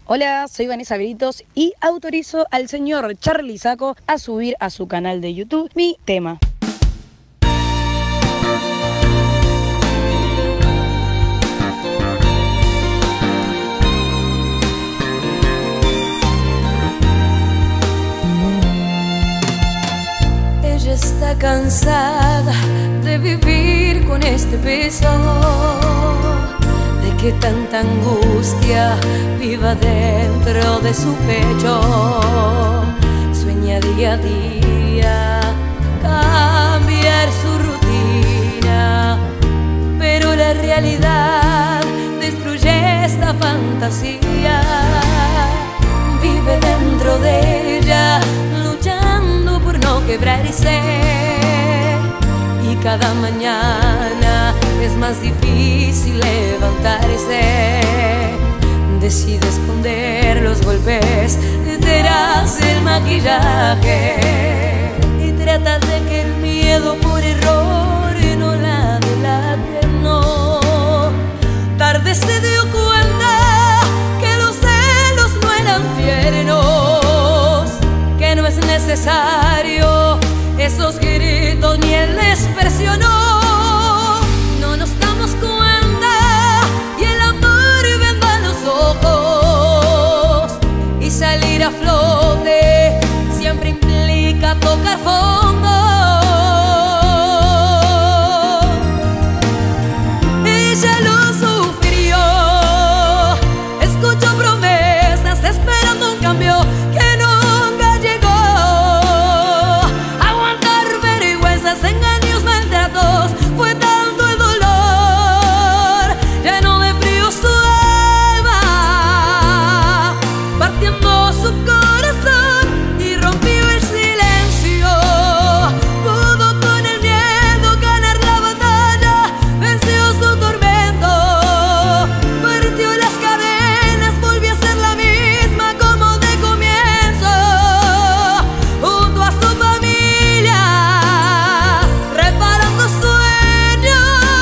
Hola, soy Vanessa Britos y autorizo al señor Charly Saco a subir a su canal de YouTube mi tema. Ella está cansada de vivir con este peso, de que tanta angustia viva dentro de su pecho. Sueña día a día cambiar su rutina, pero la realidad destruye esta fantasía. Vive dentro de ella, luchando por no quebrarse, y cada mañana es más difícil levantarse. Decide esconder los golpes detrás del maquillaje y trata de que el miedo por error no la delate, no. Tarde se dio cuenta que los celos no eran tiernos, que no es necesario esos gritos ni el expresionó. No nos damos cuenta y el amor venda los ojos, y salir a flote siempre implica tocar fondo. Ella lo sufrió, escuchó promesas esperando un cambio que nunca llegó. Aguantar vergüenzas, engaños, maltratos, fue tanto el dolor, lleno de frío su alma, partiendo su corazón y rompió el silencio. Pudo con el miedo ganar la batalla, venció su tormento, partió las cadenas, volvió a ser la misma como de comienzo. Junto a su familia, reparando sueños.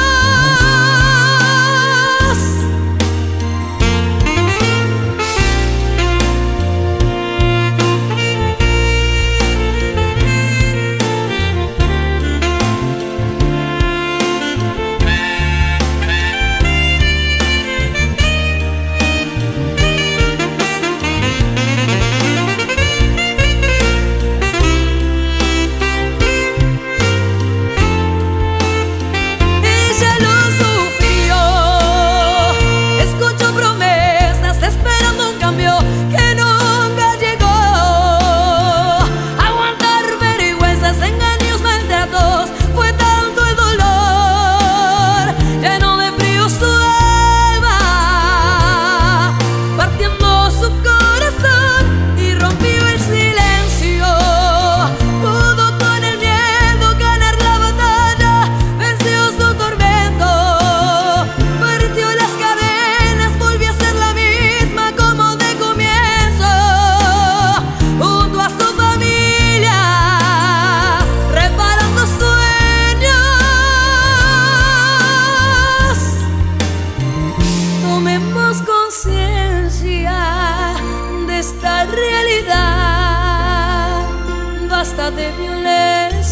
Ella lo sufrió, escuchó promesas esperando un cambio que nunca llegó. Aguantar vergüenzas, engaños, maltratos, fue tanto el dolor, lleno de frío su alma, partiendo su corazón y rompió el silencio. Pudo con el miedo ganar la batalla, venció su tormento, partió las cadenas, volvió a ser la misma como de comienzo. Junto a su familia, reparando sueños. Tomemos conciencia de esta realidad, basta de violencia.